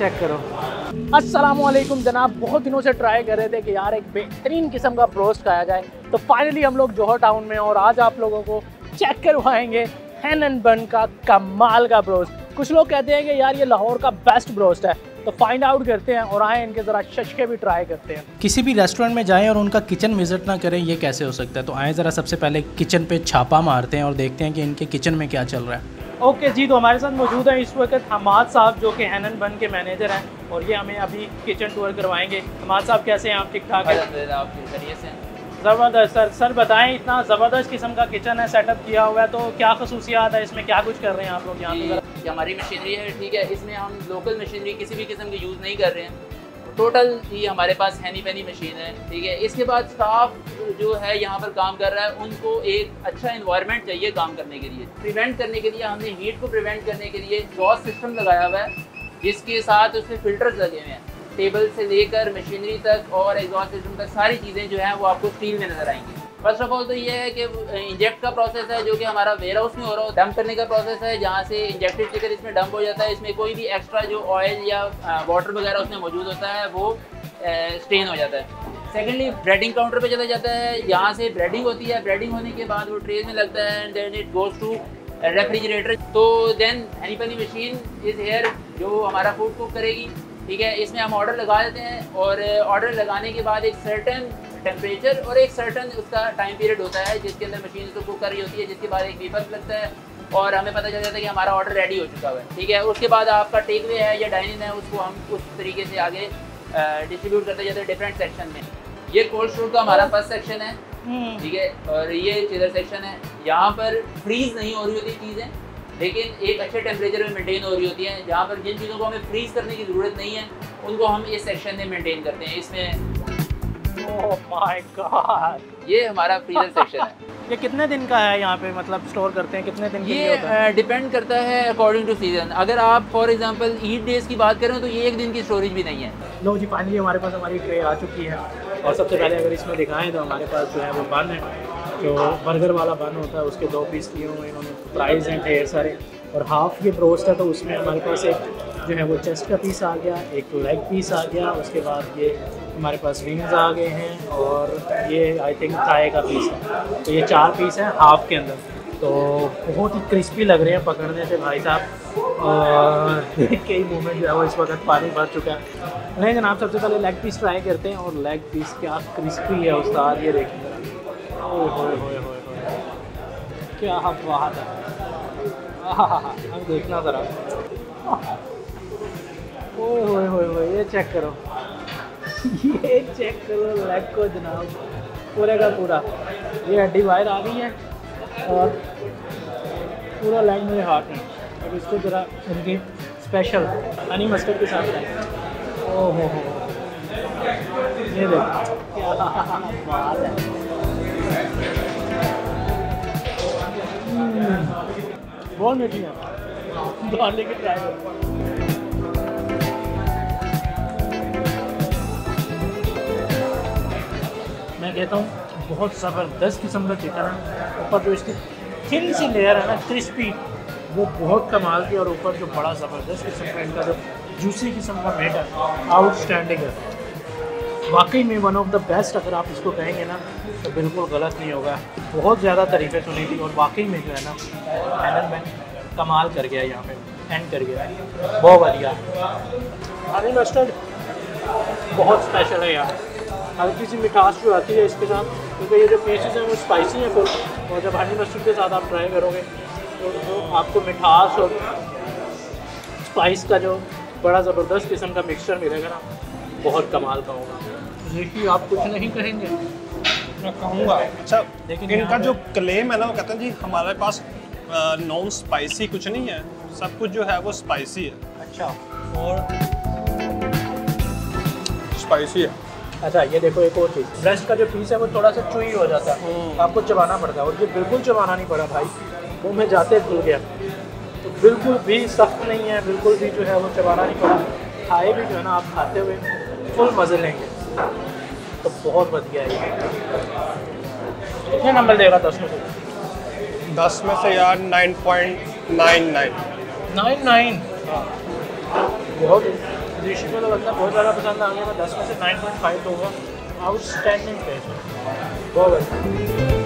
Check करो। अस्सलामुअलैकुम जनाब, बहुत दिनों से ट्राई कर रहे थे कि यार एक बेहतरीन किस्म का ब्रोस्ट खाया जाए, तो फाइनली हम लोग जौहर टाउन में, और आज आप लोगों को चेक करवाएंगे हैन एंड बन का कमाल का ब्रोस्ट। कुछ लोग कहते हैं कि यार ये लाहौर का बेस्ट ब्रोस्ट है, तो फाइंड आउट करते हैं और आए इनके ज़रा शशके भी ट्राई करते हैं। किसी भी रेस्टोरेंट में जाएं और उनका किचन विजिट ना करें, ये कैसे हो सकता है? तो आए ज़रा सबसे पहले किचन पे छापा मारते हैं और देखते हैं कि इनके किचन में क्या चल रहा है। ओके जी, तो हमारे साथ मौजूद है इस वक्त हमाद साहब, जो कि हैन एंड बन के मैनेजर हैं, और ये हमें अभी किचन टूर करवाएंगे। हमाद साहब कैसे हैं आप? ठीक ठाक है? ज़बरदस्त सर बताएं, इतना ज़बरदस्त किस्म का किचन है, सेटअप किया हुआ है, तो क्या खसूसियात है इसमें, क्या कुछ कर रहे हैं आप लोग यहाँ पे? हमारी मशीनरी है, ठीक है, इसमें हम लोकल मशीनरी किसी भी किस्म की यूज़ नहीं कर रहे हैं। टोटल ही हमारे पास हैनी पैनी मशीन है, ठीक है। इसके बाद स्टाफ जो है यहाँ पर काम कर रहा है, उनको एक अच्छा इन्वायरमेंट चाहिए काम करने के लिए। प्रिवेंट करने के लिए हमने हीट को प्रिवेंट करने के लिए एग्जॉस्ट सिस्टम लगाया हुआ है, जिसके साथ उसमें फ़िल्टर्स लगे हुए हैं। टेबल से लेकर मशीनरी तक और एग्जॉस्ट सिस्टम तक सारी चीज़ें जो हैं वो आपको स्टील में नज़र आएंगी। फर्स्ट ऑफ ऑल तो ये है कि इंजेक्ट का प्रोसेस है, जो कि हमारा वेयर हाउस में हो रहा है। डंप करने का प्रोसेस है, जहाँ से इंजेक्टेड चिकन इसमें डंप हो जाता है। इसमें कोई भी एक्स्ट्रा जो ऑयल या वाटर वगैरह उसमें मौजूद होता है वो स्टेन हो जाता है। सेकेंडली ब्रेडिंग काउंटर पे चला जाता है, यहाँ से ब्रेडिंग होती है। ब्रेडिंग होने के बाद वो ट्रेज में लगता है and then it goes to refrigerator. तो देन हैनी पैनी मशीन इज़ हेयर जो हमारा फूड कुक करेगी, ठीक है। इसमें हम ऑर्डर लगा देते हैं और ऑर्डर लगाने के बाद एक सर्टेन टेम्परेचर और एक सर्टन उसका टाइम पीरियड होता है जिसके अंदर मशीन उसको कुक कर रही होती है, जिसके बाद एक वीपर लगता है और हमें पता चल जाता है कि हमारा ऑर्डर रेडी हो चुका हुआ है, ठीक है। उसके बाद आपका टेक वे है या डाइनिंग है, उसको हम उस तरीके से आगे डिस्ट्रीब्यूट करते जाते हैं डिफरेंट सेक्शन में। ये कोल्ड स्टोर का हमारा फर्स्ट सेक्शन है, ठीक है, और ये चिलर सेक्शन है। यहाँ पर फ्रीज नहीं हो रही होती चीज़ें, लेकिन एक अच्छे टेम्परेचर में मेंटेन हो रही होती है। जहाँ पर जिन चीज़ों को हमें फ्रीज़ करने की ज़रूरत नहीं है, उनको हम इस सेक्शन में मेंटेन करते हैं। इसमें ओह माय गॉड, ये हमारा फ्रीजर सेक्शन है। ये कितने दिन का है यहाँ पे, मतलब स्टोर करते हैं कितने दिन के लिए होता है? ये डिपेंड करता है अकॉर्डिंग टू सीजन। अगर आप फॉर एग्जांपल ईद डेज की बात करें तो ये एक दिन की स्टोरेज भी नहीं है। लो जी, फाइनली हमारे पास हमारी ट्रे आ चुकी है, और सबसे पहले अगर इसमें दिखाएं तो हमारे पास जो है वो बन है, जो बर्गर वाला बन होता है, उसके 2 पीस लिए हुए इन्होंने, प्राइस हैं ढेर सारे, और हाफ ये ब्रोस्ट है, तो उसमें हमारे पास एक जो है वो चेस्ट का पीस आ गया, एक लेग पीस आ गया, उसके बाद ये हमारे पास विंग्स आ गए हैं, और ये आई थिंक थाई का पीस है। तो ये 4 पीस हैं हाफ के अंदर, तो बहुत ही क्रिस्पी लग रहे हैं पकड़ने से भाई साहब, और कई मूवमेंट जो है वो इस वक्त पानी भर चुका है। नहीं जनाब, सबसे पहले लेग पीस ट्राई करते हैं, और लेग पीस क्या क्रिस्पी है उस्ताद, ये देखिए क्या बात है। अब देखना ज़रा, ओए ये चेक करो, ये चेक करो लेग को जनाब, पूरे का पूरा ये हड्डी बाहर आ गई है और पूरा लेग मेरे हाथ में। अब इसको ज़रा उनकी स्पेशल हनी मस्टर्ड के साथ खाएं। ओह हो, ये देखो क्या बात है। बहुत मीठी है, बाहर लेके ट्राई करो। मैं कहता हूँ बहुत ज़बरदस्त किस्म का चिकन है, ऊपर जो इसकी थिन सी लेयर है ना क्रिस्पी, वो बहुत कमाल की, और ऊपर जो बड़ा ज़बरदस्त किस्म का इनका जो जूसी किस्म का मीट है, आउटस्टैंडिंग है वाकई में, वन ऑफ द बेस्ट। अगर आप इसको कहेंगे ना तो बिल्कुल गलत नहीं होगा। बहुत ज़्यादा तारीफ़ें सुनी थी, और वाकई में जो है ना हैन एंड बन कमाल कर गया, यहाँ पे एंड कर गया, बहुत बढ़िया। हनी मस्टर्ड बहुत स्पेशल है यार, हल्की सी मिठास जो आती है इसके साथ, क्योंकि ये जो पीसेस हैं वो स्पाइसी हैं फुल, और जब हनी मस्टर्ड के साथ आप ट्राई करोगे तो आपको मिठास और स्पाइस का जो बड़ा ज़बरदस्त किस्म का मिक्सचर मिलेगा ना, बहुत कमाल का होगा। देखिए आप कुछ नहीं कहेंगे? मैं कहूँगा अच्छा, लेकिन इनका जो क्लेम है ना, वो कहते हैं जी हमारे पास नॉन स्पाइसी कुछ नहीं है, सब कुछ जो है वो स्पाइसी है। अच्छा, और स्पाइसी है। अच्छा ये देखो एक और चीज़, ब्रेस्ट का जो पीस है वो थोड़ा सा चुई हो जाता है, आपको चबाना पड़ता है, और ये बिल्कुल चबाना नहीं पड़ा भाई, मुँह में जाते खुल गया, तो बिल्कुल भी सख्त नहीं है, बिल्कुल भी जो है वो चबाना नहीं पड़ा। खाए भी जो है ना आप खाते हुए फुल मज़े लेंगे, तो बहुत बढ़िया है ये। कितने नंबर देगा 10 में से? 10 में से यार 9.99। 99 बहुत ऋषि को तो बंदा बहुत ज़्यादा पसंद आ गया, मैं 10 में से 9.5 दूँगा। आउटस्टैंडिंग टेस्ट, बहुत अच्छा।